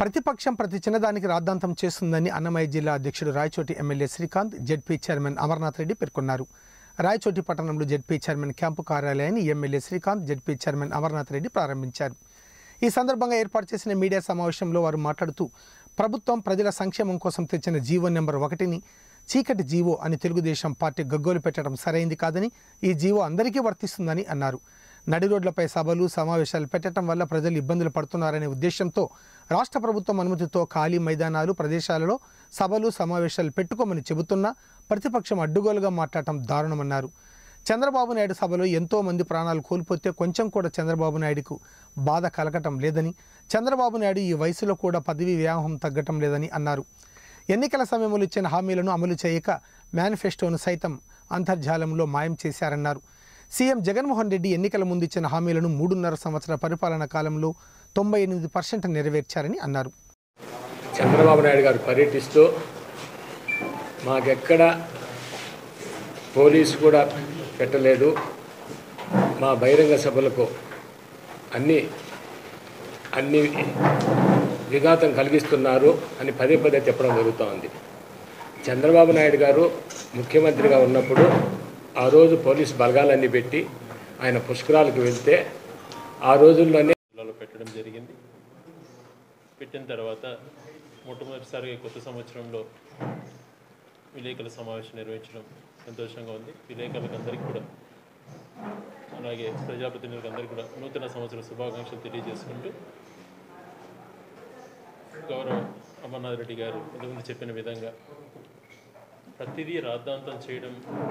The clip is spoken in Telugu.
ప్రతిపక్షం ప్రతి చిన్నదానికి రాద్ధాంతం చేస్తుందని అన్నమయ్య జిల్లా అధ్యక్షుడు Rayachoti MLA Srikanth, ZP chairman Amarnath Reddy పేర్కొన్నారు. రాయచోటి పట్టణంలో జెడ్పీ చైర్మన్ క్యాంపు కార్యాలయాన్ని MLA Srikanth, ZP chairman Amarnath Reddy ప్రారంభించారు. ఈ సందర్భంగా ఏర్పాటు చేసిన మీడియా సమావేశంలో వారు మాట్లాడుతూ, ప్రభుత్వం ప్రజల సంక్షేమం కోసం తెచ్చిన జీవో నెంబర్ 1ని చీకటి జీవో అని తెలుగుదేశం పార్టీ గగ్గోలు పెట్టడం సరైంది కాదని, ఈ జీవో అందరికీ వర్తిస్తుందని అన్నారు. నడి రోడ్లపై సభలు సమావేశాలు పెట్టడం వల్ల ప్రజలు ఇబ్బందులు పడుతున్నారనే ఉద్దేశంతో రాష్ట్ర ప్రభుత్వం అనుమతితో ఖాళీ మైదానాలు ప్రదేశాలలో సభలు సమావేశాలు పెట్టుకోమని చెబుతున్నా ప్రతిపక్షం అడ్డుగోలుగా మాట్లాడటం దారుణమన్నారు. చంద్రబాబు నాయుడు సభలో ఎంతో మంది ప్రాణాలు కోల్పోతే కొంచెం కూడా చంద్రబాబు నాయుడుకు బాధ కలగటం లేదని, చంద్రబాబు నాయుడు ఈ వయసులో కూడా పదవీ వ్యామోహం తగ్గటం లేదని అన్నారు. ఎన్నికల సమయంలో ఇచ్చిన హామీలను అమలు చేయక మేనిఫెస్టోను సైతం అంతర్జాలంలో మాయం చేశారన్నారు. సీఎం జగన్మోహన్ రెడ్డి ఎన్నికల ముందు ఇచ్చిన హామీలను 3.5 సంవత్సరాల పరిపాలనా కాలంలో 98% నెరవేర్చారని అన్నారు. చంద్రబాబు నాయుడు గారు పర్యటిస్తూ మాకెక్కడ పోలీసు కూడా పెట్టలేదు, మా బహిరంగ సభలకు అన్ని విఘాతం కలిగిస్తున్నారు అని పదే పదే చెప్పడం జరుగుతోంది. చంద్రబాబు నాయుడు గారు ముఖ్యమంత్రిగా ఉన్నప్పుడు ఆ రోజు పోలీసు బలగాలన్నీ పెట్టి ఆయన పుష్కరాలకు వెళ్తే ఆ రోజుల్లోనే పెట్టడం జరిగింది. పెట్టిన తర్వాత మొట్టమొదటిసారిగా కొత్త సంవత్సరంలో విలేకరుల సమావేశం నిర్వహించడం సంతోషంగా ఉంది. విలేకరులకు అందరికీ కూడా అలాగే ప్రజాప్రతినిధులకు అందరికీ కూడా నూతన సంవత్సర శుభాకాంక్షలు తెలియజేసుకుంటూ, గౌరవ అమర్నాథ్ రెడ్డి గారు ఇంతకుముందు చెప్పిన విధంగా ప్రతిదీ రాద్ధాంతం చేయడం